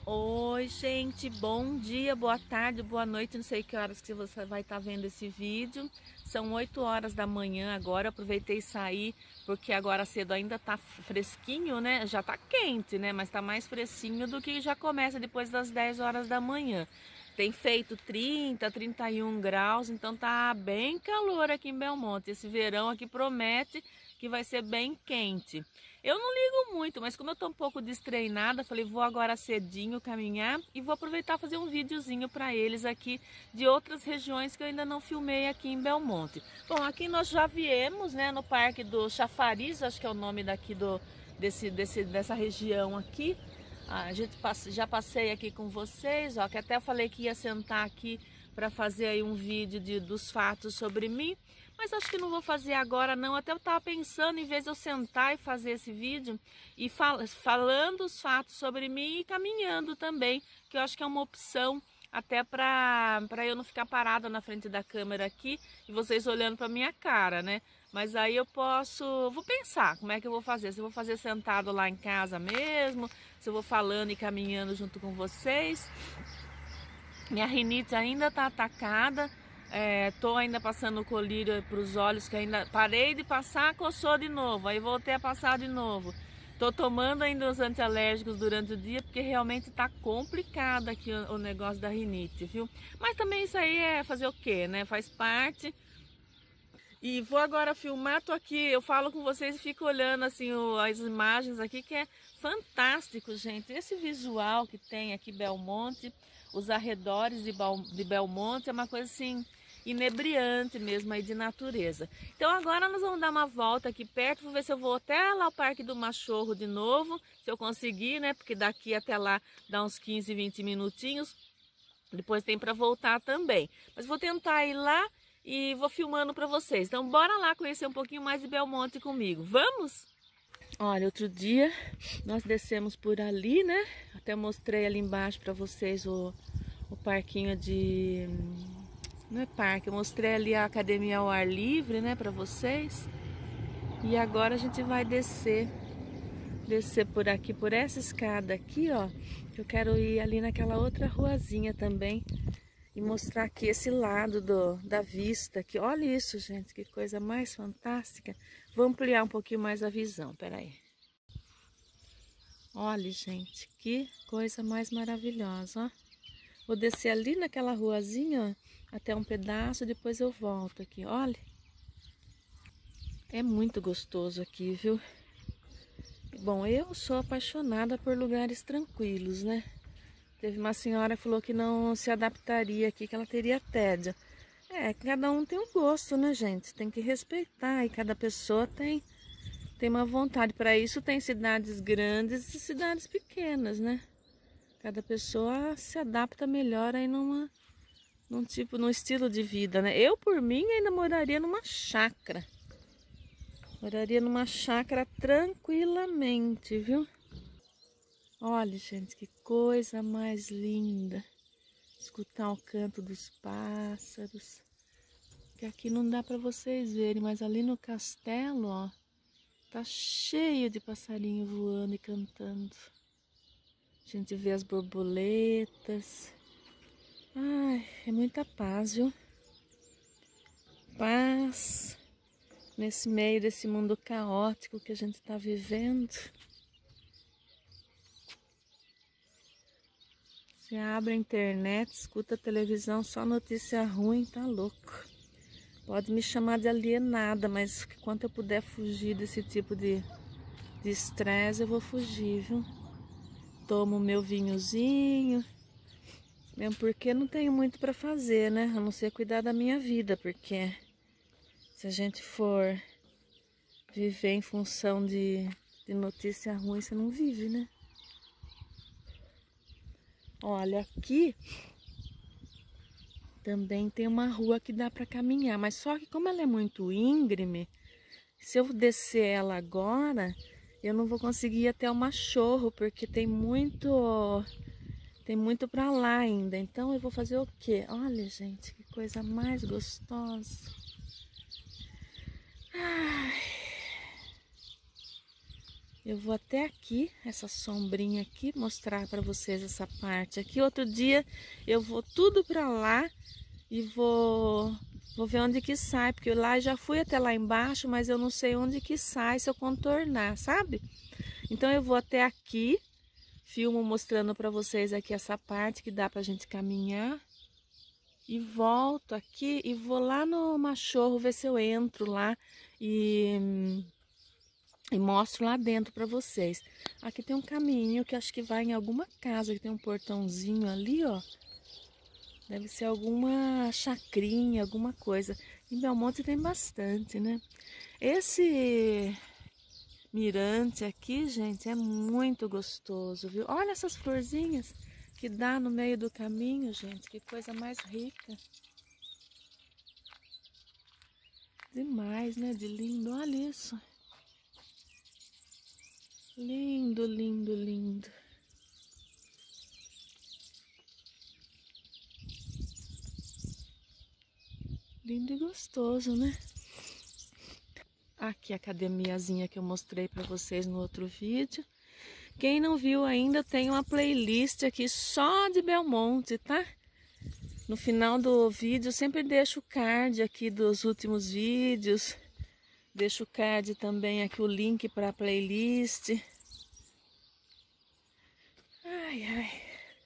Oi, gente, bom dia, boa tarde, boa noite, não sei que horas que você vai estar vendo esse vídeo. São 8 horas da manhã agora, aproveitei e saí, porque agora cedo ainda tá fresquinho, né? Já tá quente, né? Mas tá mais fresquinho do que já começa depois das 10 horas da manhã. Tem feito 30, 31 graus, então tá bem calor aqui em Belmonte. Esse verão aqui promete que vai ser bem quente. Eu não ligo muito, mas como eu tô um pouco destreinada, falei, vou agora cedinho caminhar e vou aproveitar fazer um videozinho para eles aqui de outras regiões que eu ainda não filmei aqui em Belmonte. Bom, aqui nós já viemos, né, no Parque do Chafariz, acho que é o nome daqui dessa região aqui. A gente já passei aqui com vocês, ó, que até falei que ia sentar aqui para fazer aí um vídeo dos fatos sobre mim, mas acho que não vou fazer agora não. Até eu estava pensando, em vez de eu sentar e fazer esse vídeo e falando os fatos sobre mim e caminhando também, que eu acho que é uma opção até para eu não ficar parada na frente da câmera aqui e vocês olhando para minha cara, né? Mas aí eu vou pensar como é que eu vou fazer. Se eu vou fazer sentado lá em casa mesmo, se eu vou falando e caminhando junto com vocês. Minha rinite ainda tá atacada, tô ainda passando colírio para os olhos, que ainda parei de passar, coçou de novo, aí voltei a passar de novo. Tô tomando ainda os antialérgicos durante o dia, porque realmente tá complicado aqui o negócio da rinite, viu? Mas também isso aí é fazer o quê, né? Faz parte. E vou agora filmar, tô aqui, eu falo com vocês e fico olhando assim as imagens aqui, que é fantástico, gente. Esse visual que tem aqui Belmonte, os arredores de Belmonte, é uma coisa assim inebriante mesmo aí de natureza. Então agora nós vamos dar uma volta aqui perto, vou ver se eu vou até lá ao Parque do Machorro de novo, se eu conseguir, né? Porque daqui até lá dá uns 15, 20 minutinhos, depois tem para voltar também. Mas vou tentar ir lá e vou filmando para vocês. Então bora lá conhecer um pouquinho mais de Belmonte comigo. Vamos? Olha, outro dia nós descemos por ali, né? Até mostrei ali embaixo para vocês o parquinho de... Não é parque, eu mostrei ali a academia ao ar livre, né, para vocês. E agora a gente vai descer por aqui, por essa escada aqui, ó. Eu quero ir ali naquela outra ruazinha também e mostrar aqui esse lado da vista aqui. Olha isso, gente, que coisa mais fantástica. Vou ampliar um pouquinho mais a visão, peraí. Olha, gente, que coisa mais maravilhosa, ó. Vou descer ali naquela ruazinha, ó, até um pedaço, depois eu volto aqui, olha. É muito gostoso aqui, viu? Bom, eu sou apaixonada por lugares tranquilos, né? Teve uma senhora que falou que não se adaptaria aqui, que ela teria tédio. Cada um tem um gosto, né, gente? Tem que respeitar e cada pessoa tem uma vontade. Para isso tem cidades grandes e cidades pequenas, né? Cada pessoa se adapta melhor aí num estilo de vida, né? Eu, por mim, ainda moraria numa chácara. Moraria numa chácara tranquilamente, viu? Olha, gente, que coisa mais linda. Escutar o canto dos pássaros. Que aqui não dá para vocês verem, mas ali no castelo, ó, tá cheio de passarinho voando e cantando. A gente vê as borboletas. Ai, é muita paz, viu? Paz nesse meio desse mundo caótico que a gente tá vivendo. Você abre a internet, escuta a televisão, só notícia ruim, tá louco. Pode me chamar de alienada, mas quanto eu puder fugir desse tipo de estresse, eu vou fugir, viu? Tomo meu vinhozinho, mesmo porque não tenho muito para fazer, né? A não ser cuidar da minha vida, porque se a gente for viver em função de notícia ruim, você não vive, né? Olha, aqui também tem uma rua que dá para caminhar, mas só que como ela é muito íngreme, se eu descer ela agora, eu não vou conseguir ir até o Machorro, porque tem muito para lá ainda. Então eu vou fazer o quê? Olha, gente, que coisa mais gostosa. Ai. Eu vou até aqui, essa sombrinha aqui, mostrar para vocês essa parte aqui. Outro dia eu vou tudo para lá e vou ver onde que sai, porque lá eu já fui até lá embaixo, mas eu não sei onde que sai se eu contornar, sabe? Então eu vou até aqui, filmo mostrando para vocês aqui essa parte que dá pra gente caminhar. E volto aqui e vou lá no Machorro ver se eu entro lá e mostro lá dentro para vocês. Aqui tem um caminho que acho que vai em alguma casa, que tem um portãozinho ali, ó. Deve ser alguma chacrinha, alguma coisa. Em Belmonte tem bastante, né? Esse mirante aqui, gente, é muito gostoso, viu? Olha essas florzinhas que dá no meio do caminho, gente. Que coisa mais rica. Demais, né? De lindo. Olha isso. Lindo, lindo, lindo. Lindo e gostoso, né? Aqui a academiazinha que eu mostrei para vocês no outro vídeo. Quem não viu ainda, tem uma playlist aqui só de Belmonte, tá? No final do vídeo eu sempre deixo o card aqui dos últimos vídeos. Deixo o card também aqui, o link para a playlist. Ai, ai.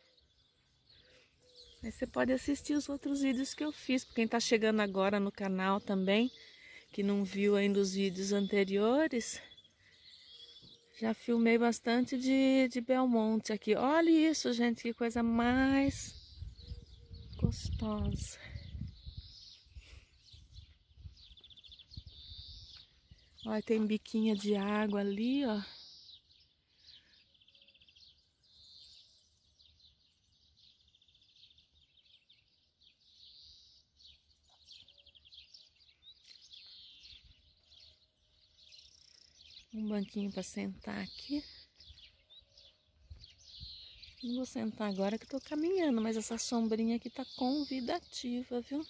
Aí você pode assistir os outros vídeos que eu fiz. Pra quem tá chegando agora no canal também, que não viu ainda os vídeos anteriores, já filmei bastante de Belmonte aqui. Olha isso, gente, que coisa mais gostosa. Olha, tem biquinha de água ali, ó. Um banquinho para sentar aqui. Não vou sentar agora que tô caminhando, mas essa sombrinha aqui tá convidativa, viu?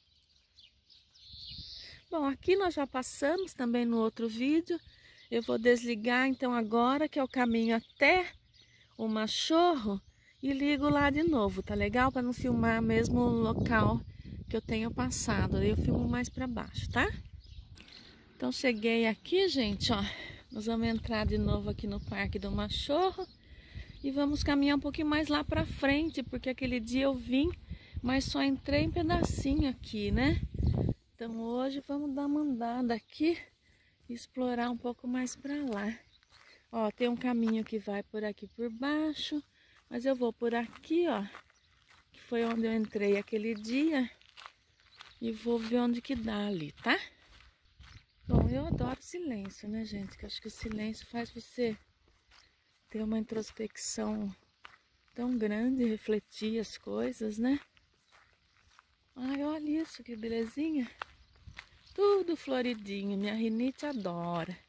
Bom, aqui nós já passamos também no outro vídeo. Eu vou desligar então agora, que é o caminho até o Machorro, e ligo lá de novo, tá legal? Para não filmar mesmo o local que eu tenho passado. Aí eu filmo mais para baixo, tá? Então cheguei aqui, gente, ó. Nós vamos entrar de novo aqui no Parque do Machorro e vamos caminhar um pouquinho mais lá pra frente, porque aquele dia eu vim, mas só entrei em pedacinho aqui, né? Então hoje vamos dar uma andada aqui e explorar um pouco mais pra lá. Ó, tem um caminho que vai por aqui por baixo, mas eu vou por aqui, ó, que foi onde eu entrei aquele dia, e vou ver onde que dá ali, tá? Bom, eu adoro silêncio, né, gente? Que eu acho que o silêncio faz você ter uma introspecção tão grande, refletir as coisas, né? Ai, olha isso, que belezinha. Tudo floridinho, minha rinite adora.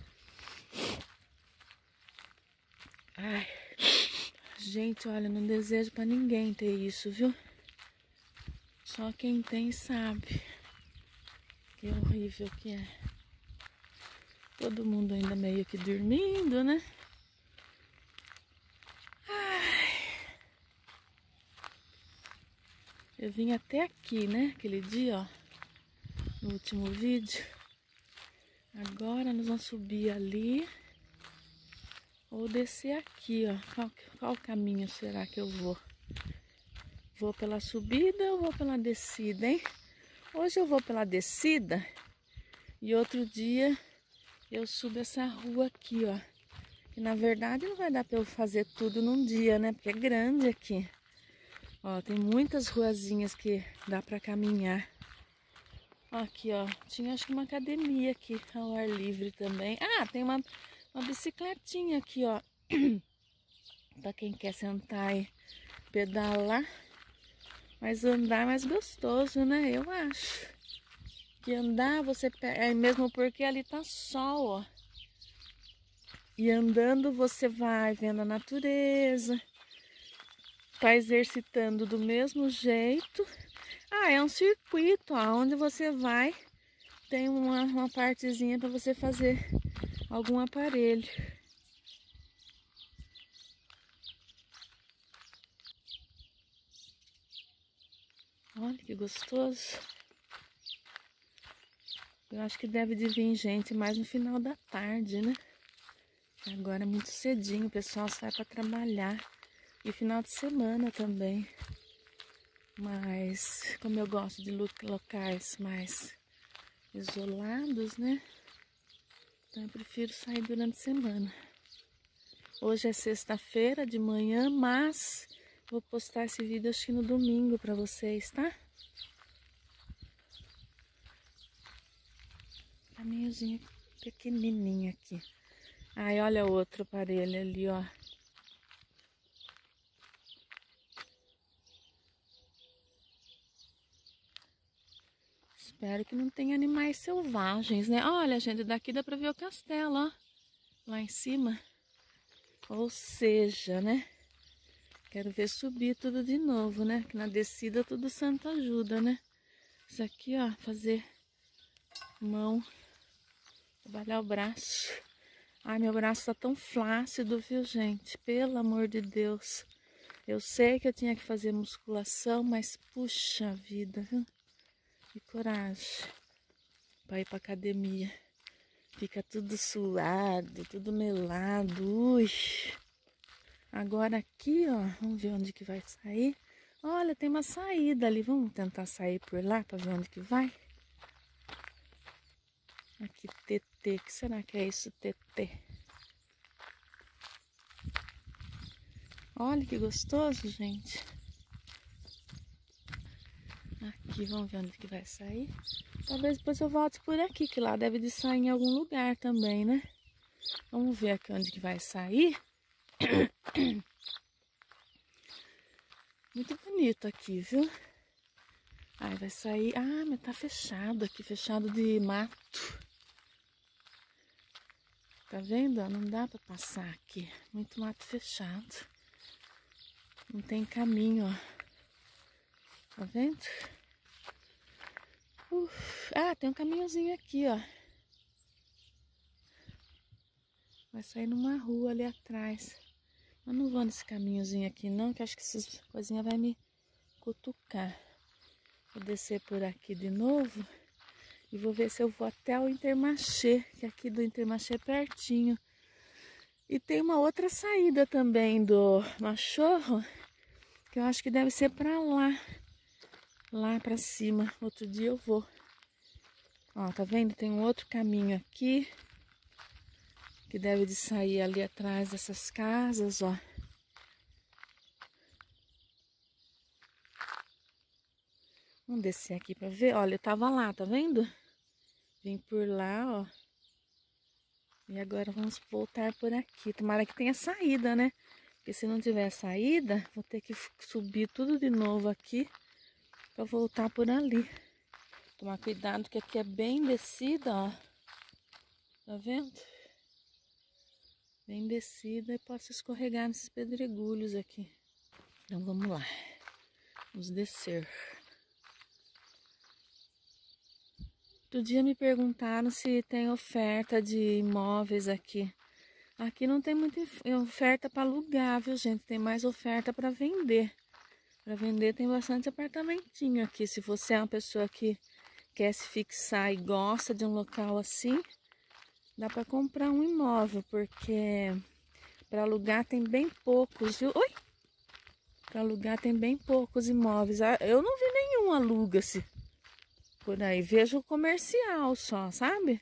Ai, gente, olha, não desejo pra ninguém ter isso, viu? Só quem tem sabe. Que horrível que é. Todo mundo ainda meio que dormindo, né? Ai. Eu vim até aqui, né? Aquele dia, ó. No último vídeo. Agora nós vamos subir ali. Ou descer aqui, ó. Qual caminho será que eu vou? Vou pela subida ou vou pela descida, hein? Hoje eu vou pela descida. E outro dia eu subo essa rua aqui, ó. Que na verdade não vai dar pra eu fazer tudo num dia, né? Porque é grande aqui. Ó, tem muitas ruazinhas que dá pra caminhar. Ó, aqui, ó. Tinha acho que uma academia aqui ao ar livre também. Ah, tem uma bicicletinha aqui, ó. Pra quem quer sentar e pedalar. Mas andar é mais gostoso, né? Eu acho. Que andar você pega, mesmo porque ali tá sol, ó. E andando você vai vendo a natureza, tá exercitando do mesmo jeito. Ah, é um circuito, ó, onde você vai, tem uma partezinha para você fazer algum aparelho. Olha que gostoso. Eu acho que deve de vir gente mais no final da tarde, né? Agora é muito cedinho, o pessoal sai para trabalhar. E final de semana também. Mas como eu gosto de locais mais isolados, né? Então eu prefiro sair durante a semana. Hoje é sexta-feira de manhã, mas vou postar esse vídeo acho que no domingo para vocês, tá? Caminhozinho pequenininho aqui. Ai, olha outro aparelho ali, ó. Espero que não tenha animais selvagens, né? Olha, gente, daqui dá pra ver o castelo, ó. Lá em cima. Ou seja, né? Quero ver subir tudo de novo, né? Que na descida tudo santo ajuda, né? Isso aqui, ó, fazer mão, trabalhar o braço. Ai, meu braço tá tão flácido, viu, gente? Pelo amor de Deus. Eu sei que eu tinha que fazer musculação, mas puxa vida, viu? Que coragem para ir para academia. Fica tudo suado, tudo melado. Ui. Agora aqui, ó, vamos ver onde que vai sair. Olha, tem uma saída ali. Vamos tentar sair por lá para ver onde que vai. Aqui, TT. O que será que é isso, TT? Olha que gostoso, gente. Aqui, vamos ver onde que vai sair. Talvez depois eu volte por aqui, que lá deve de sair em algum lugar também, né? Vamos ver aqui onde que vai sair. Muito bonito aqui, viu? Aí vai sair... Ah, mas tá fechado aqui, fechado de mato. Tá vendo? Não dá pra passar aqui. Muito mato fechado. Não tem caminho, ó. Tá vendo? Ah, tem um caminhozinho aqui, ó. Vai sair numa rua ali atrás. Eu não vou nesse caminhozinho aqui não, que acho que essas coisinhas vai me cutucar. Vou descer por aqui de novo e vou ver se eu vou até o Intermarché, que aqui do Intermarché é pertinho. E tem uma outra saída também do Machorro, que eu acho que deve ser pra lá. Lá pra cima. Outro dia eu vou. Ó, tá vendo? Tem um outro caminho aqui. Que deve de sair ali atrás dessas casas, ó. Vamos descer aqui pra ver. Olha, eu tava lá, tá vendo? Vim por lá, ó. E agora vamos voltar por aqui. Tomara que tenha saída, né? Porque se não tiver saída, vou ter que subir tudo de novo aqui pra voltar por ali. Tomar cuidado que aqui é bem descida, ó. Tá vendo? Bem descida e posso escorregar nesses pedregulhos aqui. Então vamos lá. Vamos descer. Outro dia me perguntaram se tem oferta de imóveis aqui. Aqui não tem muita oferta para alugar, viu, gente? Tem mais oferta para vender. Para vender tem bastante apartamentinho aqui. Se você é uma pessoa que quer se fixar e gosta de um local assim, dá para comprar um imóvel, porque para alugar tem bem poucos, viu? Oi! Para alugar tem bem poucos imóveis. Eu não vi nenhum aluga-se por aí. Vejo o comercial só, sabe?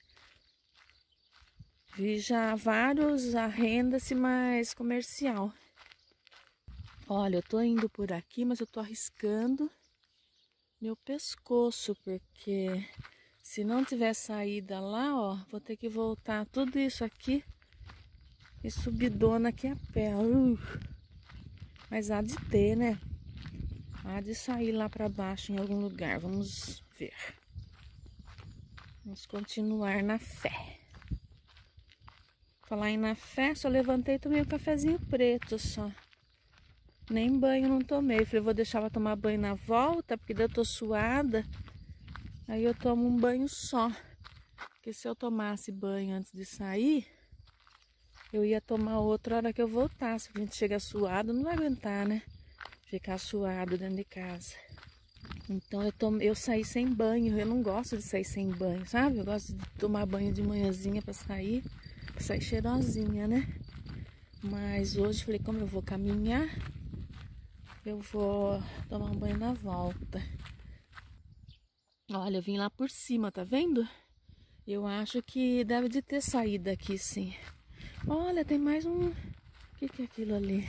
Vi já vários arrenda-se, mais comercial. Olha, eu tô indo por aqui, mas eu tô arriscando meu pescoço, porque se não tiver saída lá, ó, vou ter que voltar tudo isso aqui e subidona aqui a pé. Mas há de ter, né? Há de sair lá pra baixo em algum lugar. Vamos ver. Vamos continuar na fé. Falar em na fé, só levantei e tomei um cafezinho preto só. Nem banho não tomei. Falei, vou deixar pra tomar banho na volta, porque daí eu tô suada. Aí eu tomo um banho só. Porque se eu tomasse banho antes de sair, eu ia tomar outra hora que eu voltasse. Se a gente chega suado, não vai aguentar, né? Ficar suado dentro de casa. Então eu saí sem banho. Eu não gosto de sair sem banho, sabe? Eu gosto de tomar banho de manhãzinha pra sair cheirosinha, né? Mas hoje falei, como eu vou caminhar, eu vou tomar um banho na volta. Olha, eu vim lá por cima, tá vendo? Eu acho que deve de ter saído aqui, sim. Olha, tem mais um... O que é aquilo ali?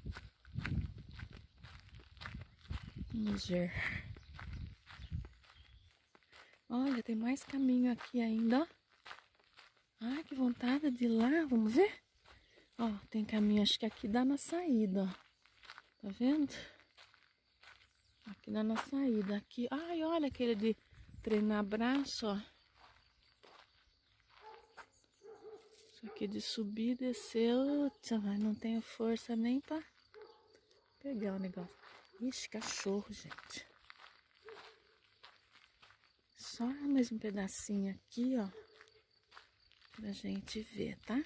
Vamos ver. Olha, tem mais caminho aqui ainda, ó. Ai, que vontade de ir lá, vamos ver? Ó, tem caminho, acho que aqui dá na saída, ó. Tá vendo? Aqui dá na saída, aqui. Ai, olha aquele de treinar braço, ó. Isso aqui de subir e descer, mas não tenho força nem pra pegar o negócio. Ixi, cachorro, gente. Só mais um pedacinho aqui, ó. Pra gente ver, tá?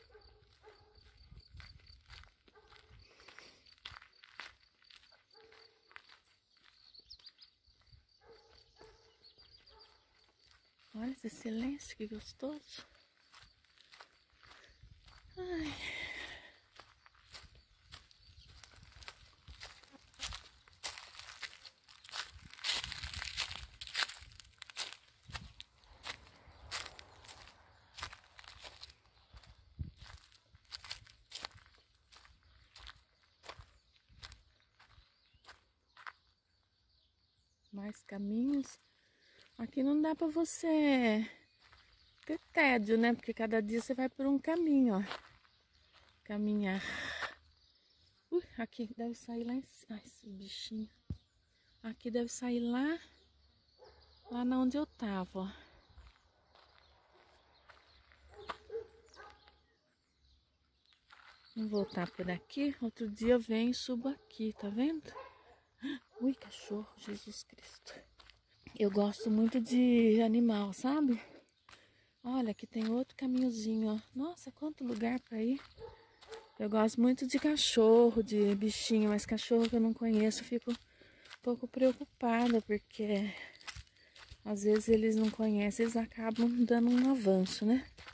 Olha esse silêncio, que gostoso. Ai. Mais caminhos. Aqui não dá pra você ter tédio, né? Porque cada dia você vai por um caminho, ó. Caminhar. Aqui deve sair lá em cima. Ai, esse bichinho. Aqui deve sair lá na onde eu tava, ó. Vamos voltar por aqui. Outro dia eu venho e subo aqui, tá vendo? Ui, cachorro, Jesus Cristo. Eu gosto muito de animal, sabe? Olha, aqui tem outro caminhozinho, ó. Nossa, quanto lugar pra ir. Eu gosto muito de cachorro, de bichinho, mas cachorro que eu não conheço, eu fico um pouco preocupada, porque às vezes eles não conhecem, eles acabam dando um avanço, né?